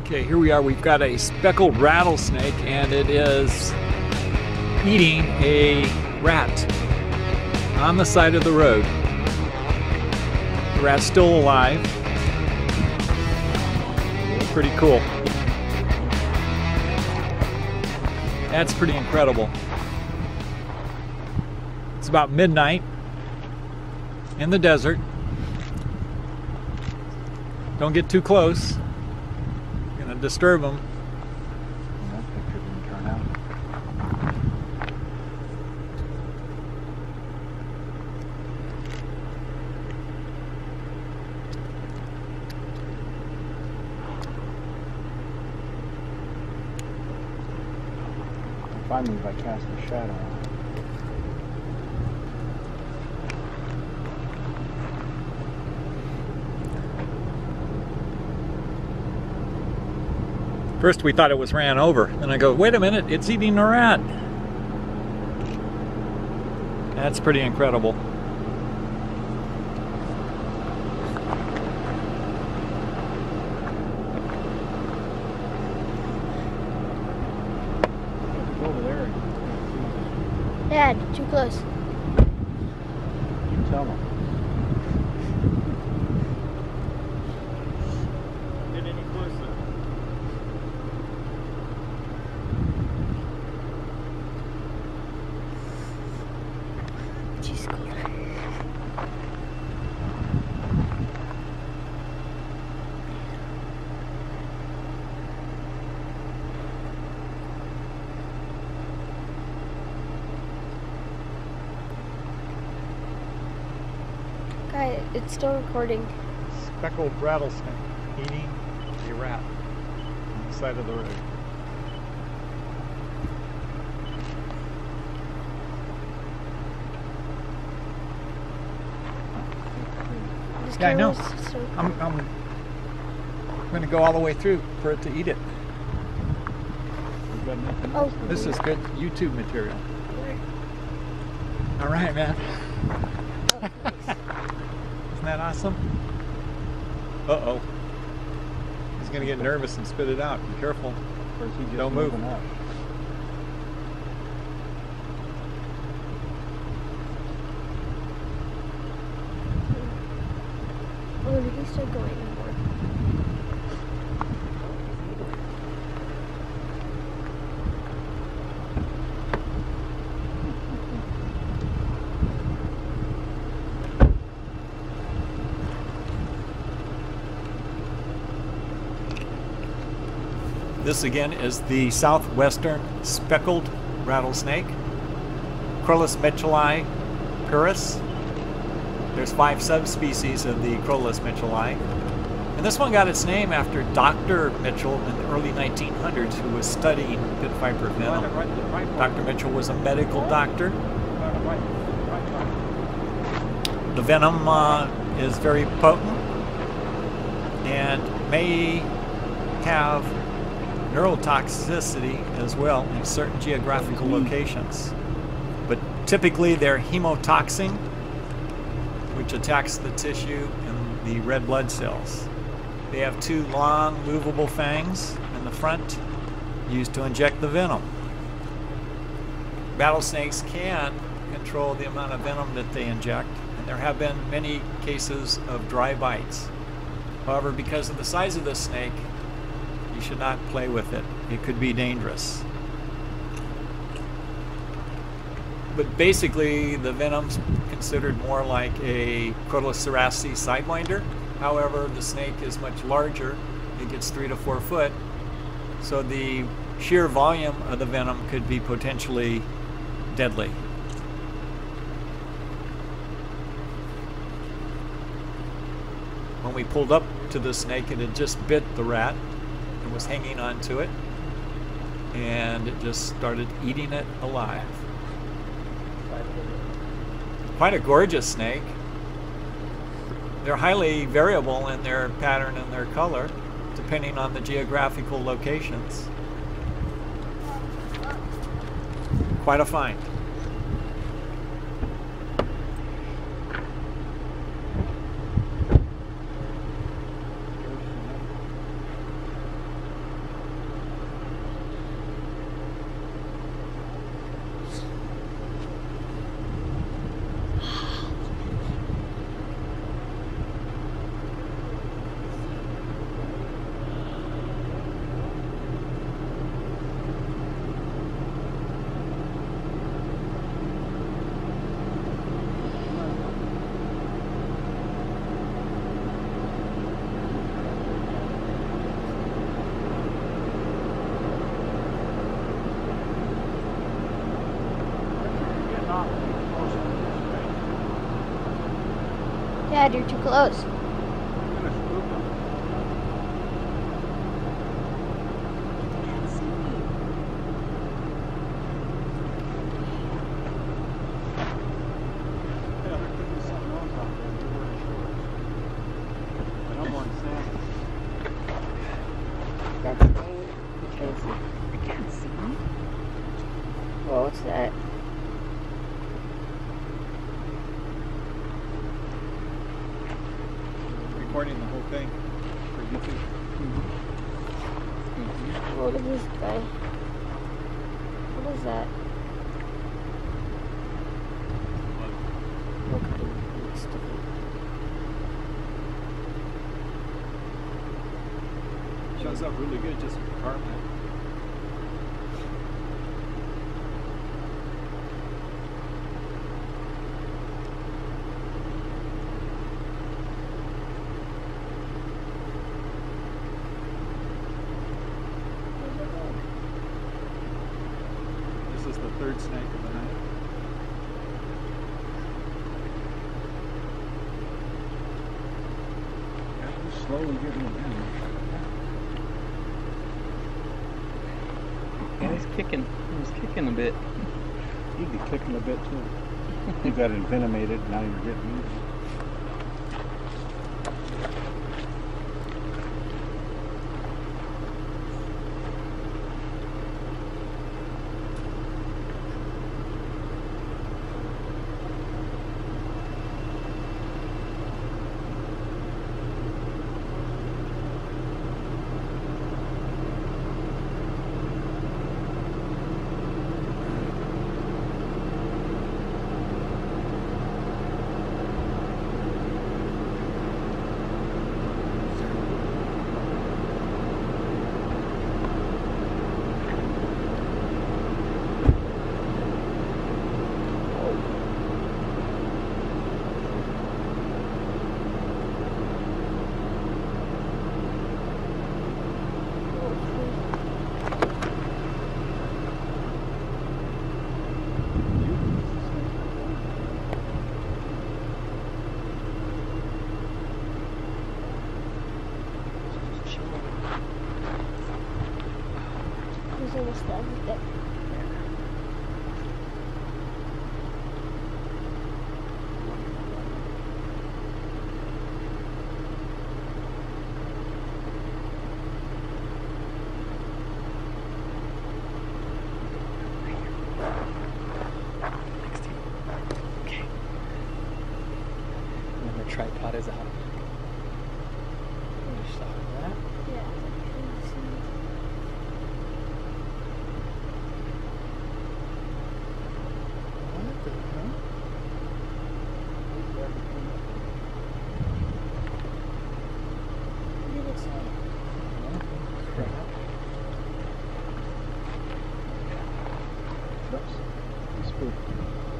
Okay, here we are. We've got a speckled rattlesnake, and it is eating a rat on the side of the road. The rat's still alive. Pretty cool. That's pretty incredible. It's about midnight in the desert. Don't get too close. Gonna disturb them. That picture didn't turn out. Find me if I cast a shadow on it. First we thought it was ran over. Then I go, wait a minute, it's eating a rat. That's pretty incredible. It's over there. Dad, too close. You tell them. Get any closer. She's cool. Guy, it's still recording. Speckled rattlesnake eating a rat on the side of the road. This Yeah, I know. camera's so I'm going to go all the way through for it to eat it. We've got nothing Oh. else to This do. is good YouTube material. All right, man. Isn't that awesome? Uh-oh. He's going to get nervous and spit it out. Be careful. Or is he just Don't move. moving up? Oh, did he start going more? This again is the southwestern speckled rattlesnake, Crotalus mitchelli purus. There's 5 subspecies of the Crotalus mitchelli. And this one got its name after Dr. Mitchell in the early 1900s, who was studying pit viper venom. Dr. Mitchell was a medical doctor. The venom is very potent and may have neurotoxicity as well in certain geographical locations. But typically they're hemotoxin, which attacks the tissue and the red blood cells. They have 2 long, movable fangs in the front used to inject the venom. Rattlesnakes can control the amount of venom that they inject, and there have been many cases of dry bites. However, because of the size of the snake, you should not play with it. It could be dangerous. But basically, the venom's considered more like a Crotalus thoracicae sidewinder. However, the snake is much larger. It gets 3 to 4 foot. So the sheer volume of the venom could be potentially deadly. When we pulled up to the snake, it had just bit the rat and was hanging on to it. And it just started eating it alive. Quite a gorgeous snake. They're highly variable in their pattern and their color, depending on the geographical locations. Quite a find. Dad, you're too close. I'm gonna spook him. Can't see me. Yeah, there could be something else out there. You're wearing shorts. But I'm wearing sandals. That's I can't see. I can't see me. Whoa, what's that? Recording the whole thing for YouTube. Look at this guy. What is that? Okay, it's different. Shows up really good just with the carpet. This is the third snake of the night. Yeah, we're slowly getting it down. Yeah, he's kicking. He's kicking a bit. You'd be kicking a bit too. You got it venomated, now you're getting it. Who's in the stuff with it? Okay. And then the tripod is out. You saw that? Yeah. What the hell? What did it say? Crap. Oops. You spooked.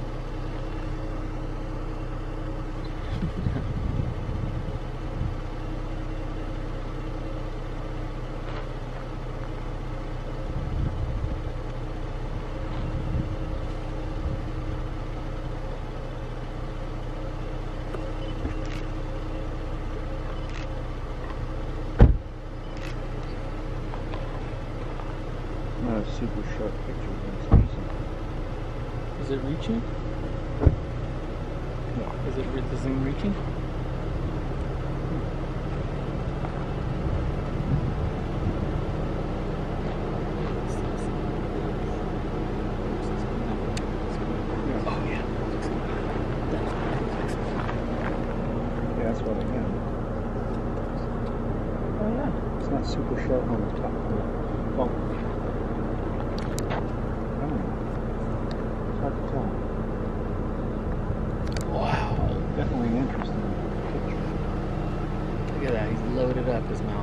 Not a super sharp picture, but it's decent. Is it reaching? Yeah. Is the zoom reaching? Oh yeah. Yeah, that's what I am. Oh yeah. It's not super sharp on the top. Well, I don't know. It's hard to tell. Wow. Definitely an interesting picture. Look at that. He's loaded up his mouth.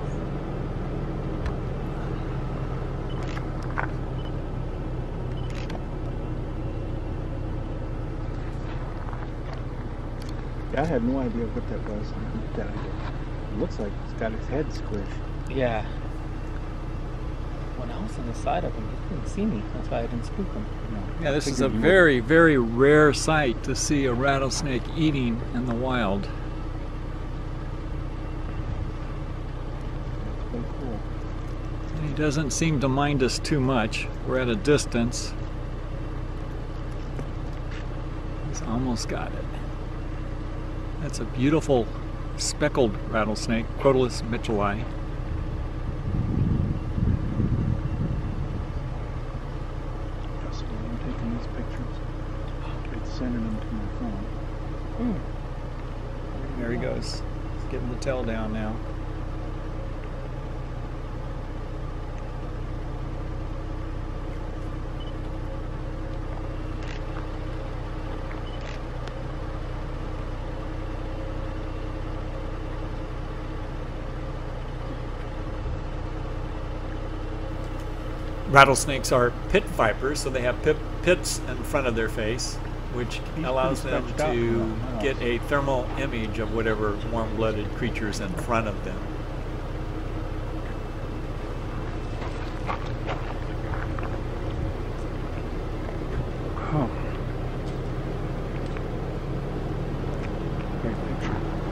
Yeah, I had no idea what that was. It looks like it's got his head squished. Yeah. When I was on the side of him, he didn't see me. That's why I didn't spook him. Yeah, this is a Figured you very, very rare sight to see a rattlesnake eating in the wild. doesn't seem to mind us too much. We're at a distance. He's almost got it. That's a beautiful speckled rattlesnake, Crotalus mitchelli. I'm taking these pictures. It's sending them to my phone. There he goes. He's getting the tail down now. Rattlesnakes are pit vipers, so they have pits in front of their face, which allows them to get a thermal image of whatever warm-blooded creature's in front of them. Oh. Great picture.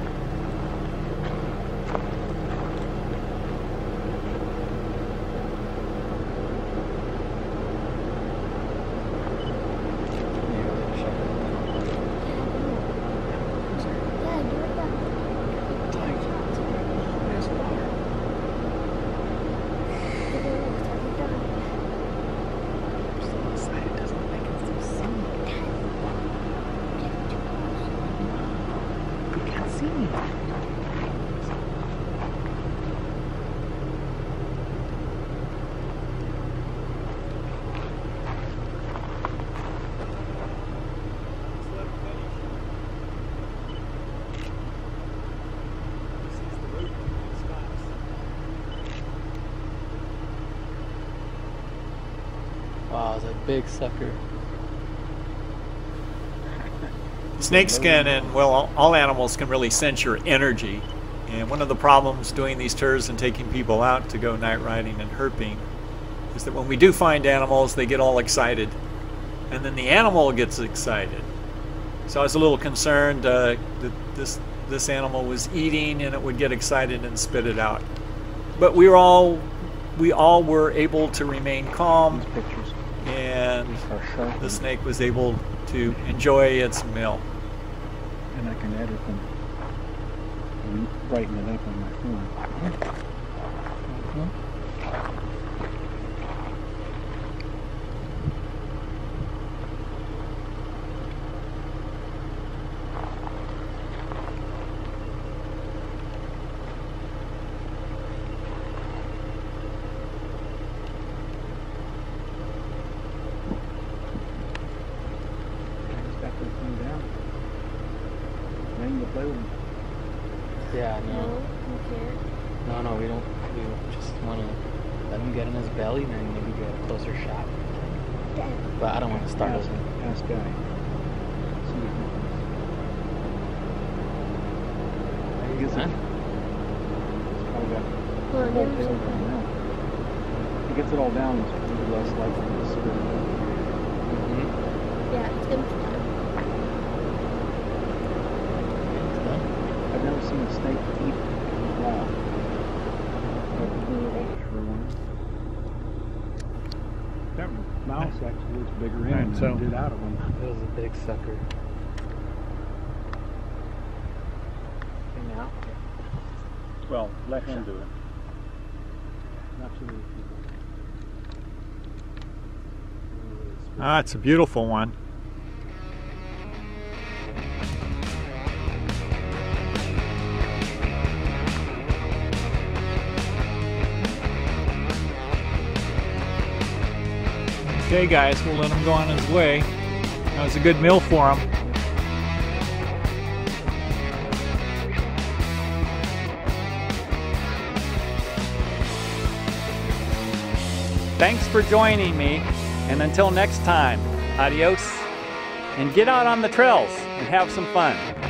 Wow, it's a big sucker. Snakeskin and, well, all animals can really sense your energy. And one of the problems doing these tours and taking people out to go night riding and herping is that when we do find animals, they get all excited. And then the animal gets excited. So I was a little concerned that this animal was eating and it would get excited and spit it out. But we all were able to remain calm, and the snake was able to enjoy its meal. And I can edit them and brighten it up on my phone. Play with him. Yeah, No, you can't. No, we don't. We just want to let him get in his belly and then maybe get a closer shot. But I don't want to start Ask over. Guy. See what happens. He gets it. He's probably got Well, the whole never tail seen down now. If he gets it all down, it's a little less likely to spit. Yeah, it's gonna fly. I've never seen a snake eat raw. That mouse actually looks bigger in than it did out of him. It was a big sucker. Now? Well, let him do it. Not too many people. Ah, it's a beautiful one. Okay guys, we'll let him go on his way. That was a good meal for him. Thanks for joining me, and until next time, adios, and get out on the trails and have some fun.